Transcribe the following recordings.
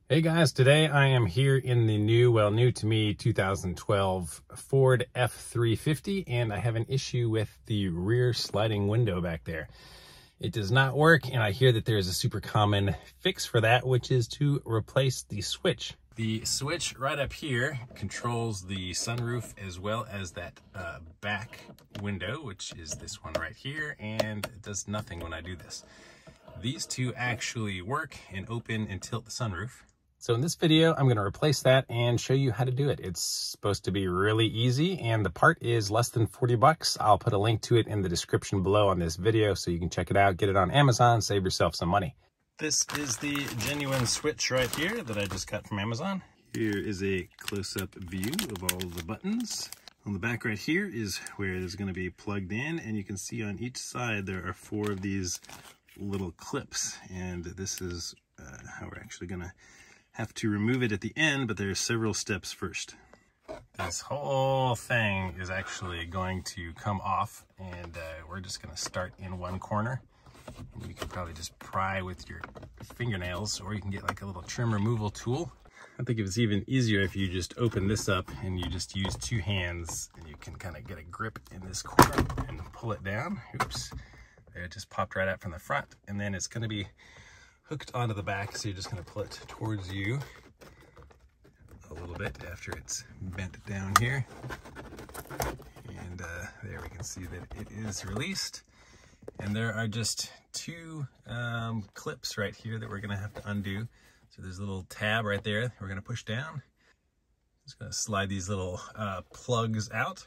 Hey guys, today I am here in the new to me 2012 Ford F350, and I have an issue with the rear sliding window back there. It does not work, and I hear that there's a super common fix for that, which is to replace the switch. The switch right up here controls the sunroof as well as that back window, which is this one right here, and it does nothing when I do this. These two actually work and open and tilt the sunroof. So in this video, I'm going to replace that and show you how to do it. It's supposed to be really easy, and the part is less than 40 bucks. I'll put a link to it in the description below on this video so you can check it out, get it on Amazon, save yourself some money. This is the genuine switch right here that I just got from Amazon. Here is a close-up view of all the buttons. On the back right here is where it's going to be plugged in, and you can see on each side there are 4 of these little clips, and this is how we're actually going to have to remove it at the end, but there are several steps first. This whole thing is actually going to come off, and we're just going to start in one corner. And you can probably just pry with your fingernails, or you can get like a little trim removal tool. I think it's even easier if you just open this up and you just use 2 hands, and you can kind of get a grip in this corner and pull it down. Oops, there, it just popped right out from the front, and then it's going to be hooked onto the back, so you're just going to pull it towards you a little bit after it's bent down here. And there we can see that it is released. And there are just 2 clips right here that we're going to have to undo. So there's a little tab right there that we're going to push down. Just going to slide these little plugs out.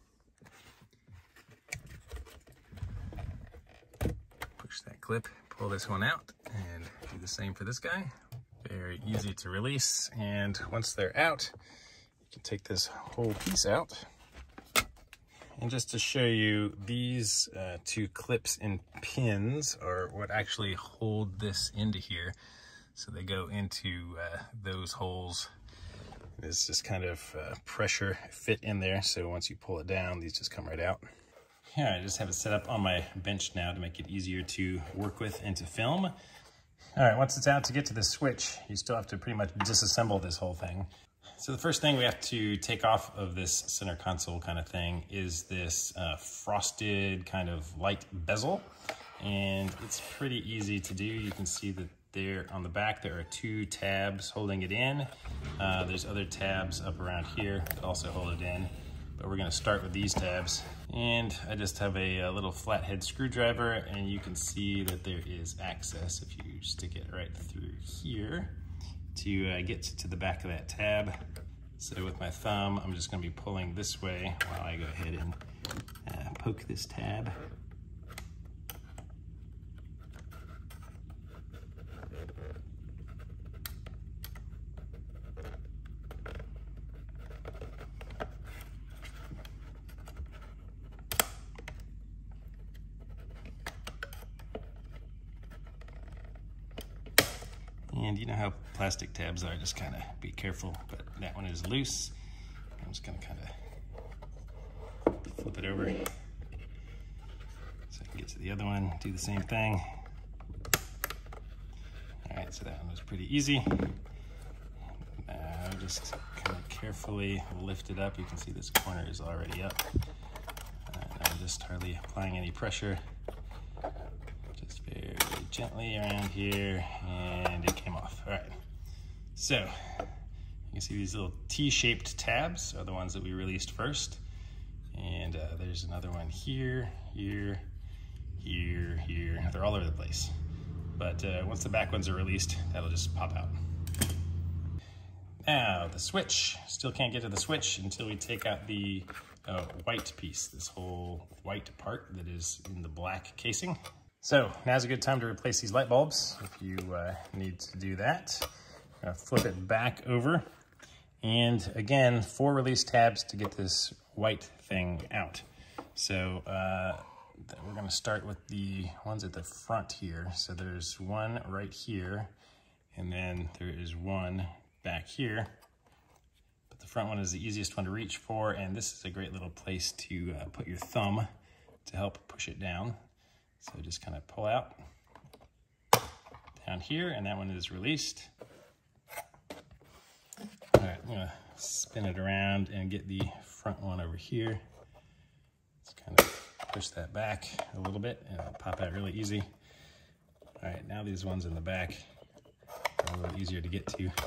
Push that clip, pull this one out, and do the same for this guy. Very easy to release, and once they're out, you can take this whole piece out. And just to show you, these 2 clips and pins are what actually hold this into here. So they go into those holes. It's just kind of pressure fit in there, so once you pull it down, these just come right out. Here, I just have it set up on my bench now to make it easier to work with and to film. All right, once it's out, to get to the switch, you still have to pretty much disassemble this whole thing. So the first thing we have to take off of this center console kind of thing is this frosted kind of light bezel. And it's pretty easy to do. You can see that there on the back, there are 2 tabs holding it in. There's other tabs up around here that also hold it in. But we're going to start with these tabs, and I just have a little flathead screwdriver, and you can see that there is access if you stick it right through here to get to the back of that tab. So with my thumb, I'm just going to be pulling this way while I go ahead and poke this tab. And you know how plastic tabs are, just kind of be careful, but that one is loose. I'm just gonna kind of flip it over so I can get to the other one, do the same thing. All right, so that one was pretty easy. Now just kind of carefully lift it up. You can see this corner is already up. I'm just hardly applying any pressure. Just very gently around here, and it came off. All right, so you can see these little T-shaped tabs are the ones that we released first, and there's another one here, here, here, here. They're all over the place, but once the back ones are released, that'll just pop out. Now the switch, still can't get to the switch until we take out the white piece, this whole white part that is in the black casing. So now's a good time to replace these light bulbs if you need to do that. I'm gonna flip it back over. And again, 4 release tabs to get this white thing out. So we're gonna start with the ones at the front here. So there's one right here, and then there is one back here. But the front one is the easiest one to reach for, and this is a great little place to put your thumb to help push it down. So just kind of pull out down here, and that one is released. I'm gonna spin it around and get the front one over here. Let's kind of push that back a little bit and it'll pop out really easy. All right, now these ones in the back are a little easier to get to.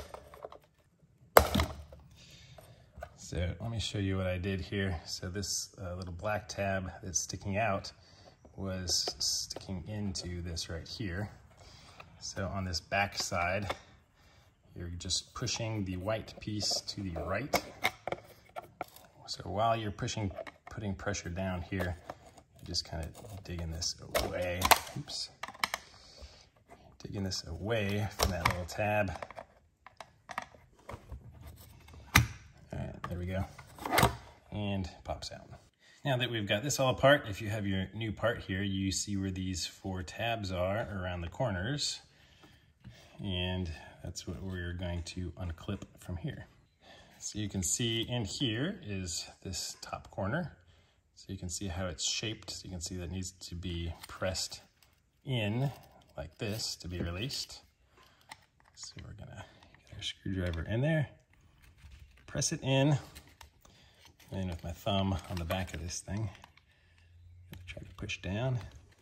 So let me show you what I did here. So this little black tab that's sticking out was sticking into this right here. So on this back side, you're just pushing the white piece to the right. So while you're putting pressure down here, you're just kind of digging this away. Oops. Digging this away from that little tab. All right, there we go. And pops out. Now that we've got this all apart, if you have your new part here, you see where these 4 tabs are around the corners. And that's what we're going to unclip from here. So you can see in here is this top corner. So you can see how it's shaped. So you can see that it needs to be pressed in like this to be released. So we're gonna get our screwdriver in there, press it in, and with my thumb on the back of this thing, try to push down.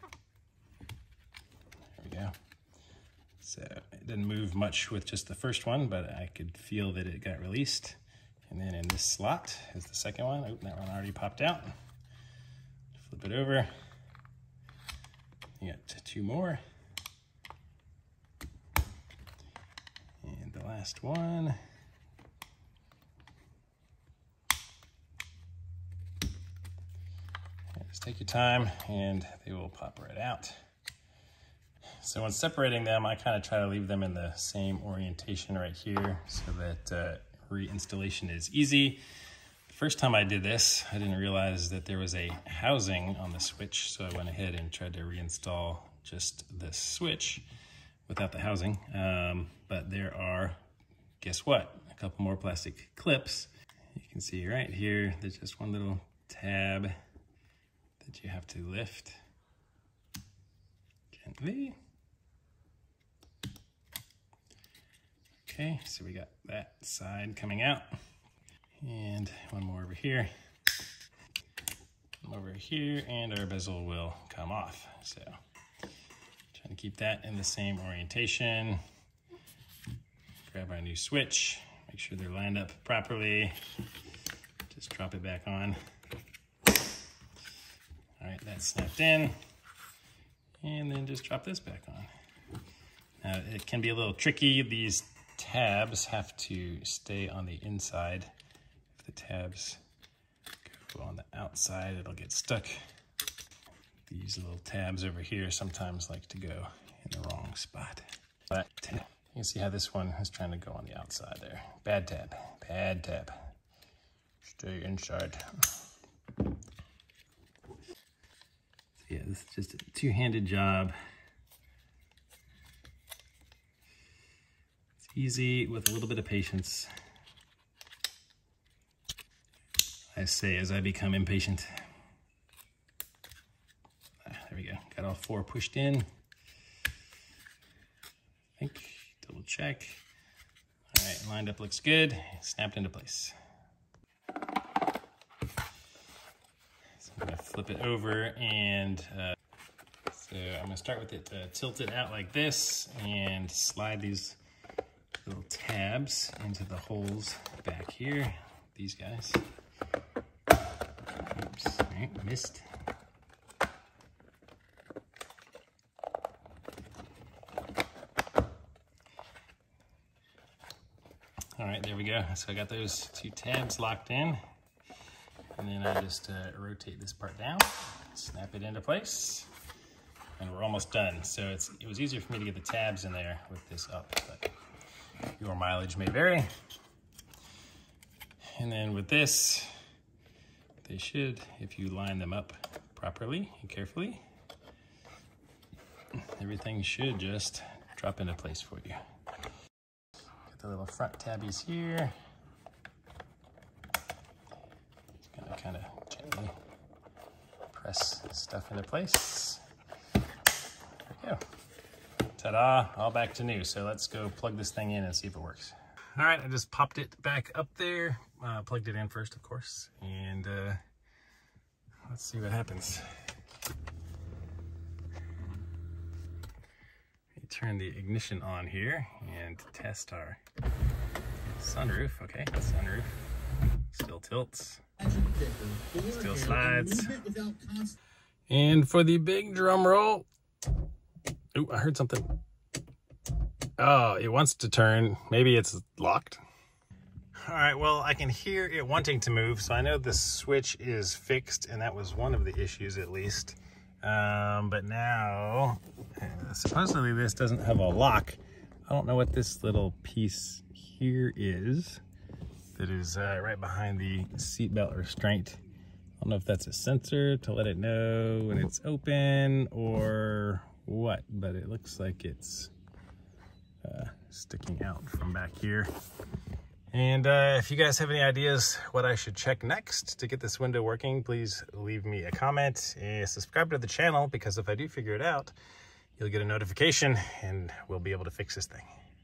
There we go. So it didn't move much with just the first one, but I could feel that it got released. And then in this slot is the second one. Oh, that one already popped out. Flip it over. You got 2 more. And the last one. Just take your time and they will pop right out. So when separating them, I kind of try to leave them in the same orientation right here so that reinstallation is easy. The first time I did this, I didn't realize that there was a housing on the switch, so I went ahead and tried to reinstall just this switch without the housing. But there are, guess what? A couple more plastic clips. You can see right here, there's just one little tab that you have to lift gently. Okay, so we got that side coming out. And one more over here. Over here, and our bezel will come off. So trying to keep that in the same orientation. Grab our new switch, make sure they're lined up properly. Just drop it back on. All right, that's snapped in. And then just drop this back on. Now, it can be a little tricky. These tabs have to stay on the inside. If the tabs go on the outside, it'll get stuck. These little tabs over here sometimes like to go in the wrong spot. But you can see how this one is trying to go on the outside there. Bad tab, bad tab. Stay inside. Yeah, this is just a two-handed job. It's easy with a little bit of patience. I say as I become impatient. There we go. Got all 4 pushed in. I think, double check. All right, lined up, looks good. Snapped into place. I'm gonna flip it over and so I'm gonna start with it tilted out like this and slide these little tabs into the holes back here. These guys. Oops, all right, missed. All right, there we go. So I got those 2 tabs locked in. And then I just rotate this part down, snap it into place, and we're almost done. So it was easier for me to get the tabs in there with this up, but your mileage may vary. And then with this, they should, if you line them up properly and carefully, everything should just drop into place for you. Get the little front tabbies here. Kind of gently press stuff into place. There we go. Ta-da, all back to new. So let's go plug this thing in and see if it works. All right, I just popped it back up there, plugged it in first, of course, and let's see what happens. Turn the ignition on here and test our sunroof. Okay, sunroof still tilts, still slides. And for the big drum roll, ooh, I heard something. Oh, it wants to turn. Maybe it's locked. All right, well, I can hear it wanting to move, so I know the switch is fixed, and that was one of the issues at least. But now, supposedly this doesn't have a lock. I don't know what this little piece here is that is right behind the seatbelt restraint. I don't know if that's a sensor to let it know when it's open or what, but it looks like it's sticking out from back here. And if you guys have any ideas what I should check next to get this window working, please leave me a comment and subscribe to the channel, because if I do figure it out, you'll get a notification and we'll be able to fix this thing.